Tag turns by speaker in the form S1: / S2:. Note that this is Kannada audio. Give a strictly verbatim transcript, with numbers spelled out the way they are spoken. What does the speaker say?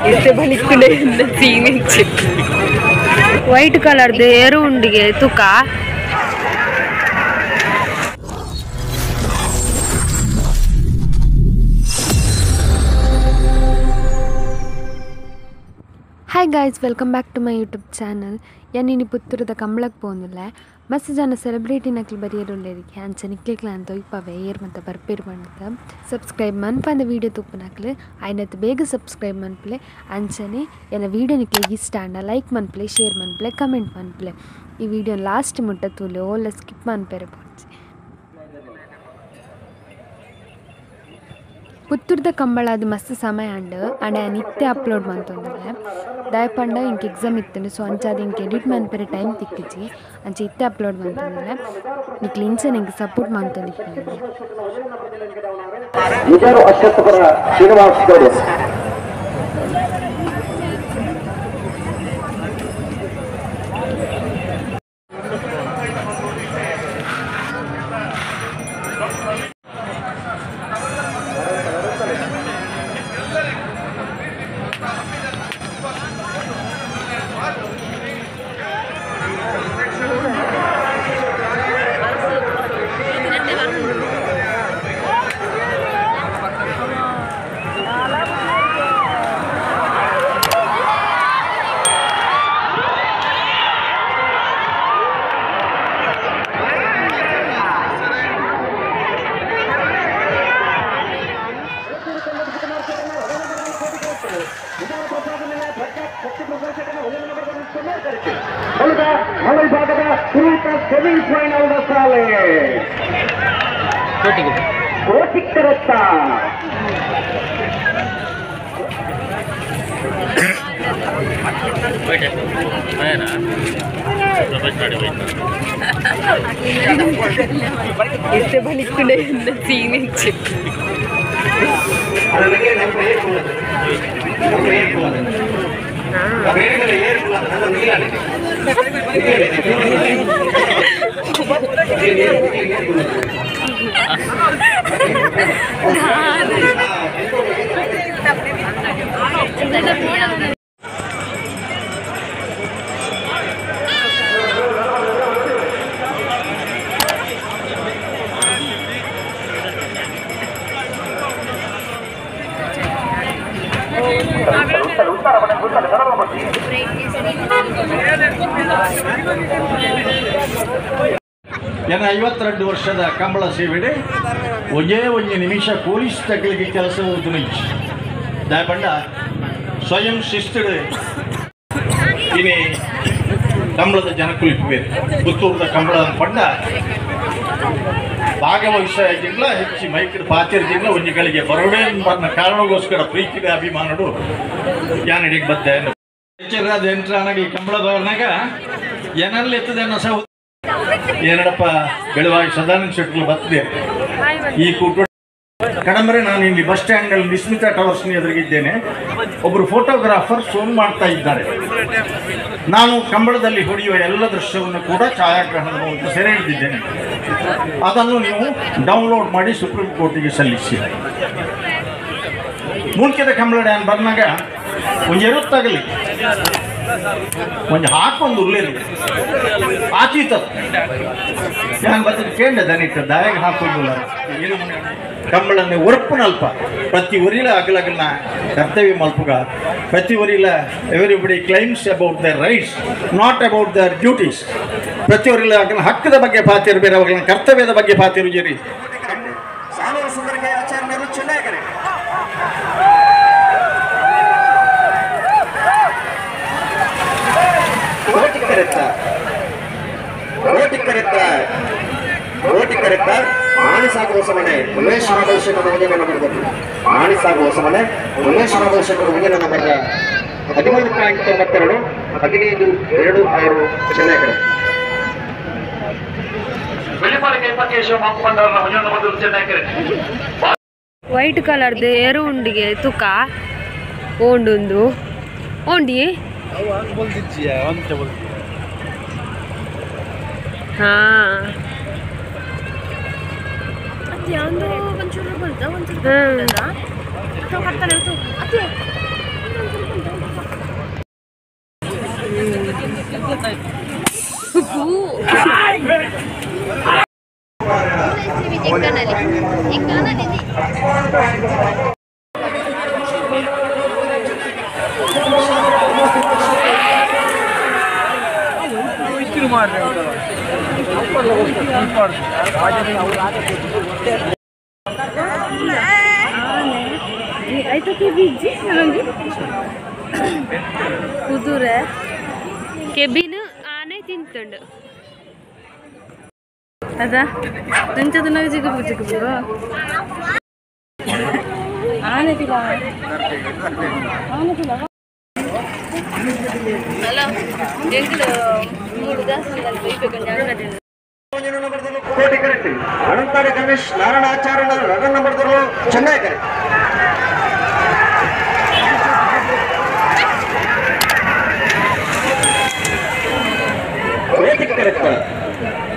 S1: इसे बनिकुने सीनिंच व्हाइट कलर दे एरू उंडिगे तुक hi guys welcome back to my YouTube channel यानी पुत्तूरद कंबळक पोंदिल्ले मस्त जन सेलिब्रिटी नकल बरियरुल्लेरिके अंच निक्लिक्ल अंत इप्पवे ಏರ್ ಮತ್ತೆ ಬರ್ಪೇರ್ ಬಂದಿದ್ದ ಸಬ್ಸ್ಕ್ರೈಬ್ ಮನ್ಪಂದ ವಿಡಿಯೋ ತುಪ್ಪುನಕ್ಲೆ ಐನತ್ ಬೇಗ ಸಬ್ಸ್ಕ್ರೈಬ್ ಮನ್ಪಲೆ ಅಂಚನೆ ಎನ್ನ ವಿಡಿಯೋ ನಿಕ್ಲೆ ಇಷ್ಟ ಅಂಡ ಲೈಕ್ ಮನ್ಪಲೆ ಶೇರ್ ಮನ್ಪಲೆ ಕಮೆಂಟ್ ಮನ್ಪಲೆ ಈ ವಿಡಿಯೋ ಲಾಸ್ಟ್ ಮುಟ್ಟ ತೂಲೆ ಓಲ್ಲ ಸ್ಕಿಪ್ ಮನ್ಪೆರೆ ಪೋಡ್ಚಿ पुत्तूर्द कंबळ ಅದು ಮಸ್ತ್ ಸಮಯ ಅಂಡ್ ಅಣ್ಣ ನಿತ್ಯ ಅಪ್ಲೋಡ್ ಮಾಡ್ತೊಂದಿಲ್ಲ ದಯಪಂಡ ಇಂಕ ಎಕ್ಸಾಮ್ ಇತ್ತನೆ ಸೊ ಅಂಚಾದ ಇಂಕ ಎಡಿಟ್ ಮನ್ಪೆರೆ ಟೈಮ್ ತಿಕ್ಕಿಜಿ ಅಂಚೆ ಇತ್ತೆ ಅಪ್ಲೋಡ್ ಮಾಡ್ತೊಂದಿಲ್ಲ ನಿಕ್ಲ ಇಂಚ ನಿಂಗೆ ಸಪೋರ್ಟ್ ಮಾಡ್ತೊಂದಿಲ್ಲ
S2: ಇದರು ಅಶ್ವತ್ಥಪುರ ಶ್ರೀನಿವಾಸ್ ಗೌಡ ಸೆಮಿಫೈನಲ್ ಸಾಲೆ ಕೋಟಿಕರತ್ತ
S1: इससे बनिकुने सीनिंच
S2: ಏನ ಐವತ್ತೆರಡು ವರ್ಷದ ಕಂಬಳ ಸೇವೆಡೆ ಒಂದೇ ಒಂದು ನಿಮಿಷ ಪೊಲೀಸ್ ತಕ್ಕಲಿಗೆ ಕೆಲಸ ಉದ್ನಿಚ್ ದಯಪಂಡ ಸ್ವಯಂ ಶಿಸ್ತುಡು ಇನಿ ಕಂಬಳದ ಜನಕುಲಿಪ್ಪೆ ಪುತ್ತೂರದ ಕಂಬಳ ಪಂಡ ಭಾಗವಹಿಸಿಲ್ಲ ಹೆಚ್ಚಿ ಮೈಕಡ ಪಾತಿರ್ಜಿಲ್ಲ ಒಂಜಿಗಳಿಗೆ ಬರೋಡೆ ಬನ್ನ ಕಾರಣಗೋಸ್ಕರ ಪ್ರೀತಿಗೆ ಅಭಿಮಾನಡು ಯಾನಡಿಗೆ ಬದ್ದೆ ಹೆಚ್ಚಿರಾದ ಎಂಟ್ರಾನಾಗ ಈ ಕಂಬಳದವ್ರನಾಗ ಏನಲ್ಲಿ ಎತ್ತದೇನೋ ಸಹ ಏನಡಪ್ಪ ಬೆಳವಾಗಿ ಸದಾನಂದ ಶೆಟ್ಟಿ ಬರ್ತದೆ ಈ ಕೂಟ ಕಡಂಬರೆ ನಾನು ಇಲ್ಲಿ ಬಸ್ ಸ್ಟ್ಯಾಂಡ್ ನಲ್ಲಿ ನಿಸ್ಮಿತಾ ಟವರ್ಸ್ ಎದುರಿಗಿದ್ದೇನೆ ಒಬ್ಬರು ಫೋಟೋಗ್ರಾಫರ್ ಫೋನ್ ಮಾಡ್ತಾ ಇದ್ದಾರೆ ನಾನು ಕಂಬಳದಲ್ಲಿ ಹೊಡೆಯುವ ಎಲ್ಲ ದೃಶ್ಯವನ್ನು ಕೂಡ ಛಾಯಾಗ್ರಹಣದ ಮೂಲಕ ಸೆರೆ ಹಿಡಿದಿದ್ದೇನೆ ಅದನ್ನು ನೀವು ಡೌನ್ಲೋಡ್ ಮಾಡಿ ಸುಪ್ರೀಂ ಕೋರ್ಟಿಗೆ ಸಲ್ಲಿಸಿ ಮುಲ್ಕಿದ ಕಂಬಳ ಡ್ಯಾನ್ ಬಂದಾಗ ಒಂದು ಎರುತ್ತಾಗಲಿ ಒಂದು ಹಾಕೊಂದು ಉರ್ಲೇರಿ ಆಚೀತ ನಾನು ಬದಲು ಕೇಂದ್ರ ದನಿಟ್ಟ ದಾಯಾಗ ಹಾಕೋದಿಲ್ಲ ಕಂಬಳನ್ನೇ ಒರ್ಪುನಲ್ಪ ಪ್ರತಿ ಒರಿಲ ಅಗಲಗಲ್ನ ಕರ್ತವ್ಯ ಮಲ್ಪುಗ ಪ್ರತಿ ಒರಿಲ everybody claims about their rights not about their duties ಪ್ರತಿ ಒರಿಲ ಅಗಲ ಹಕ್ಕದ ಬಗ್ಗೆ ಪಾತಿರು ಬೇರೆ ಅವುಗಳ ಕರ್ತವ್ಯದ ಬಗ್ಗೆ ಪಾತಿರು ಜರಿ ಮಾಣಿಸಾಗುವ ಸಮನೆ ಉಮೇಶ್ವರದರ್ಶಕ ಮುಂದಿನ ನಂಬರ್ ಮಾಣಿಸಾಗುವ ಸಮನೆ ಉಮೇಶ್ವರದರ್ಶಕರು ಮುಂದಿನ ನಂಬರ್ ಹದಿಮೂರು ಪಾಯಿಂಟ್ ತೊಂಬತ್ತೆರಡು ಹದಿನೈದು ಎರಡು ಆರು ಚೆನ್ನೈ ಕಡೆ
S1: ವೈಟ್ ಕಲರ್ ದೇ ಏರು ಉಂಡಿಗೆ ತುಕ ಓಂಡುಂದು ಓಂಡಿ ಹಾ
S3: ಒಂಚೂರು ಬಂದ ಒಂಚೂರು ಅಥವಾ ಕರ್ತಾನೆ ಅತ್ತೆ
S1: ಕುದುರೆ ಕೆಬಿನ್ ಆನೆ ತಿಂತುಂಡು ಅದಾ ನಂಚದ ನಗ ಚಿಕ್ಕ ಚಿಕ್ಕ ಆನೆ ತಿಲ್ಲ ಆನೆ ತಿಲ್ಲ ಹಲೋ ಎಂಕಲು ಮೂರು ದಾಸನಲ್ಲಿ ಬೈಬೇಕಂತ ಅಂಗಡಿ
S3: ಕೋಟಿ ಕರೆಕ್ಟ್ ಅನಂತಾರಿ ಗಣೇಶ್ ನಾರಾಯಣ ಆಚಾರ್ಯ ರಗನ್ ನಂಬರ್ದವರು ಚೆನ್ನೈ ಕರೆ ವೇದಿಕೆ ಕರೆಕ್ಟ್